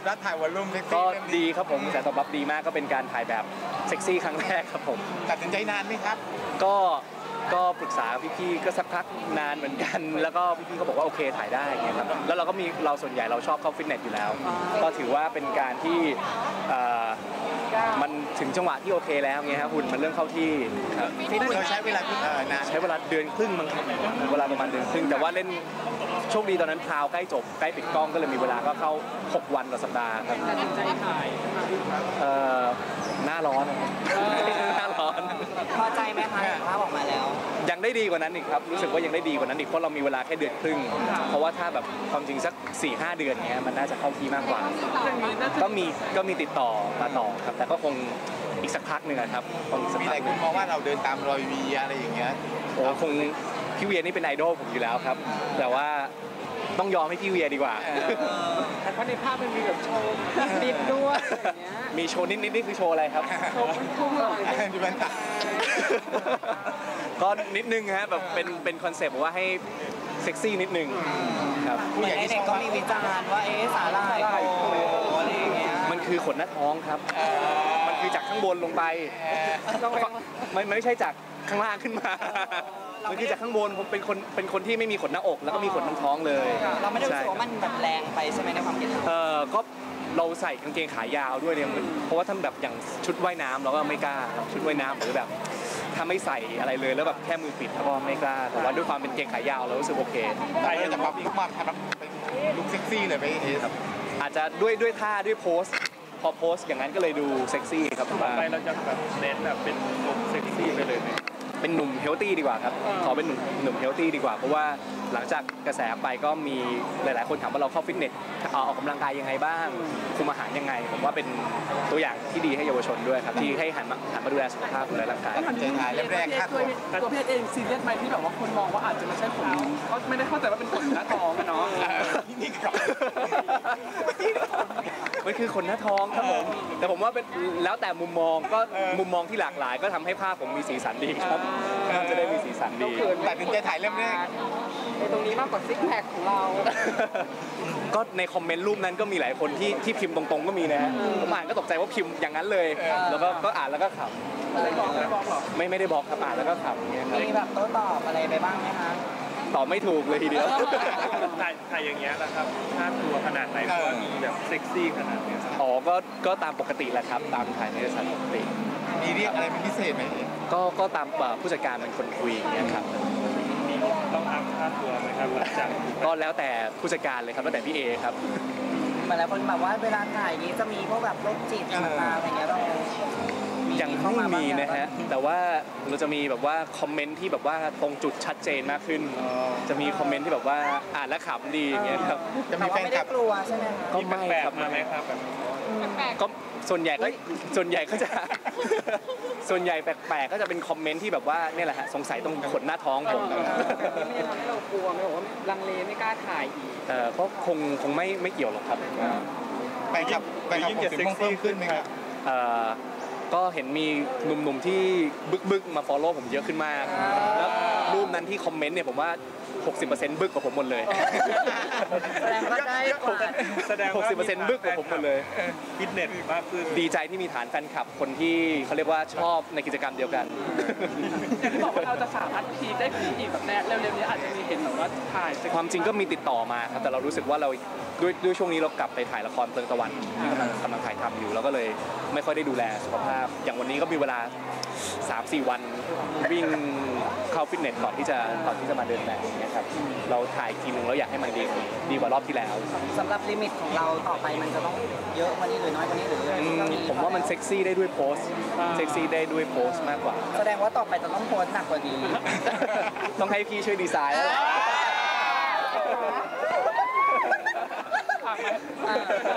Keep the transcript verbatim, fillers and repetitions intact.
รับถ่ายวอลลุ่มเซ็กซี่ก็ดีครับผมแต่ตอบรับดีมากก็เป็นการถ่ายแบบเซ็กซี่ครั้งแรกครับผมตัดสินใจนานไหมครับก็ก็ปรึกษาพี่ๆก็สักพักนานเหมือนกันแล้วก็พี่ๆก็บอกว่าโอเคถ่ายได้เงี้ยครับแล้วเราก็มีเราส่วนใหญ่เราชอบเข้าฟิตเนสอยู่แล้วก็ถือว่าเป็นการที่มันถึงจังหวะที่โอเคแล้วเงี้ยครับหุ่นมันเริ่มเข้าที่ครับที่เราใช้เวลาที่นานใช้เวลาเดือนครึ่งมั้งครับเวลาประมาณเดือนครึ่งแต่ว่าเล่นโชคดีตอนนั้นพาวใกล้จบใกล้ปิดกล้องก็เลยมีเวลาก็เข้าหกวันต่อสัปดาห์ครับใจถ่ายเอ่อหน้าร้อนหน้าร้อนพอใจไหมคะภาพออกมาแล้วยังได้ดีกว่านั้นอีกครับรู้สึกว่ายังได้ดีกว่านั้นอีกเพราะเรามีเวลาแค่เดือนครึ่งเพราะว่าถ้าแบบความจริงสัก สี่ห้า เดือนเงี้ยมันน่าจะเข้าที่มากกว่าก็มีก็มีติดต่อมาต่อครับแต่ก็คงอีกสักพักหนึ่งครับมีอะไรคุณมองว่าเราเดินตามรอยวีอะไรอย่างเงี้ยโอ้คงพี่เวียนี่เป็นไอดอลผมอยู่แล้วครับแต่ว่าต้องยอมให้พี่เวียดีกว่าแต่เพราะในภาพมันมีแบบโชว์นิดด้วยมีโชว์นิดนิดนี่คือโชว์อะไรครับโชว์พุ่งเลยดูมันก็นิดนึงฮะแบบเป็นเป็นคอนเซ็ปต์ว่าให้เซ็กซี่นิดนึงครับผู้ใหญ่เด็กก็มีวิจารณ์ว่าเอ๊ะสาหร่ายโอ้อะไรอย่างเงี้ยมันคือขนหน้าท้องครับมันคือจากข้างบนลงไปมันไม่ใช่จากข้างล่างขึ้นมามันคือจากข้างบนผมเป็นคนเป็นคนที่ไม่มีขนหน้าอกแล้วก็มีขนทั้งท้องเลยเราไม่ได้รู้สึกว่ามันแบบแรงไปใช่ไหมในความคิดเออก็เราใส่กางเกงขายาวด้วยเนี่ยเพราะว่าถ้าแบบอย่างชุดว่ายน้ำเราก็ไม่กล้าชุดว่ายน้ำหรือแบบถ้าไม่ใส่อะไรเลยแล้วแบบแค่มือปิดแล้วก็ไม่กล้าแต่ว่าด้วยความเป็นเกงขายาวเรารู้สึกโอเคแต่เราจะปรับลุคมาทำเป็นลุคเซ็กซี่เลยไหมครับอาจจะด้วยด้วยท่าด้วยโพสพอโพสอย่างนั้นก็เลยดูเซ็กซี่ครับต่อไปเราจะแบบเน้นแบบเป็นลุคเซ็กซี่ไปเลยไหมเป็นหนุ่มเฮลตี้ดีกว่าครับขอเป็นหนุ่มหนุ่มเฮลตี้ดีกว่าเพราะว่าหลังจากกระแสไปก็มีหลายๆคนถามว่าเราเข้าฟิตเนสออกกำลังกายยังไงบ้างคุมอาหารยังไงผมว่าเป็นตัวอย่างที่ดีให้เยาวชนด้วยครับที่ให้หันมาหันมาดูแลสุขภาพดูแลร่างกายตัดใจถ่ายแรกๆค่าตัวตัวเพศเองซีเรียสไหมที่แบบว่าคนมองว่าอาจจะไม่ใช่ขนเขาไม่ได้เข้าใจว่าเป็นขนหน้าท้องกันเนาะนี่ครับมันคือขนหน้าท้องครับผมแต่ผมว่าเป็นแล้วแต่มุมมองก็มุมมองที่หลากหลายก็ทำให้ภาพผมมีสีสันดีครับจะได้มีสีสันดีตัดสินใจถ่ายเล่มแรกในตรงนี้มากกว่าซิกแพคของเราก็ในคอมเมนต์รูปนั้นก็มีหลายคนที่ที่พิมพ์ตรงๆก็มีนะผมอ่านก็ตกใจว่าพิมพ์อย่างนั้นเลยแล้วก็ก็อ่านแล้วก็ขำไม่บอกไม่บอกหรอไม่ไม่ได้บอกครับอ่านแล้วก็ขำเนี่ยมีแบบโต้ตอบอะไรไปบ้างไหมคะตอบไม่ถูกเลยทีเดียวถ่ายถ่ายอย่างเงี้ยนะครับค่าตัวขนาดไหนว่ามีแบบเซ็กซี่ขนาดเนี้ยอ๋อก็ก็ตามปกติแหละครับตามถ่ายในสถานปกติมีเรียกอะไรเป็นพิเศษไหมก็ก็ตามผู้จัดการเป็นคนคุยเนี่ยครับมีต้องอัพค่าตัวไหมครับหลังจากก็แล้วแต่ผู้จัดการเลยครับแล้วแต่พี่เอครับมาแล้วคนแบบว่าเวลาถ่ายนี้จะมีพวกแบบโรคจิตมาอะไรเงี้ยเรายังไม่มีนะฮะแต่ว่าเราจะมีแบบว่าคอมเมนต์ที่แบบว่าตรงจุดชัดเจนมากขึ้นจะมีคอมเมนต์ที่แบบว่าอ่านแล้วขำดีอย่างเงี้ยครับจะมีแฟนคลับกลัวใช่ไหมก็ไม่ครับมาไหมครับแบบก็ส่วนใหญ่ก็ส่วนใหญ่ก็จะส่วนใหญ่แปลกๆก็จะเป็นคอมเมนต์ที่แบบว่าเนี่ยแหละฮะสงสัยตรงขนหน้าท้องผมไม่ได้ทำให้เรากลัวไม่บอกว่าลังเลไม่กล้าถ่ายอีกเออเพราะคงคงไม่ไม่เกี่ยวหรอกครับไปครับไปครับผมถึงเพิ่มขึ้นไหมครับก็เห็นมีหนุ่มๆที่บึกๆมา follow ผมเยอะขึ้นมากแล้วรูปนั้นที่คอมเมนต์เนี่ยผมว่า หกสิบเปอร์เซ็นต์ บึกกว่าผมหมดเลยแสดงว่าได้กว่าแสดงว่า หกสิบเปอร์เซ็นต์ บึกกว่าผมหมดเลยฟิตเนสมากขึ้นดีใจที่มีฐานแฟนคลับคนที่เขาเรียกว่าชอบในกิจกรรมเดียวกันอย่างที่บอกว่าเราจะสามารถพีได้พีอีกแบบแน่เร็วๆนี้อาจจะมีเห็นแบบว่าถ่ายความจริงก็มีติดต่อมาครับแต่เรารู้สึกว่าเราด้วยด้วยช่วงนี้เรากลับไปถ่ายละครเพลิงตะวันที่กำลังกำลังถ่ายทำอยู่เราก็เลยไม่ค่อยได้ดูแลสุขภาพอย่างวันนี้ก็มีเวลา สามสี่ วันวิ่งเข้าฟิตเนสก่อนที่จะก่อนที่จะมาเดินแบบนี้ครับเราถ่ายทีนึงแล้วอยากให้มันดีดีกว่ารอบที่แล้วสำหรับลิมิตของเราต่อไปมันจะต้องเยอะกว่านี้หรือน้อยกว่านี้หรือผมว่ามันเซ็กซี่ได้ด้วยโพสเซ็กซี่ได้ด้วยโพสมากกว่าแสดงว่าต่อไปจะต้องโพสหนักกว่านี้ต้องให้พี่ช่วยดีไซน์แล้ว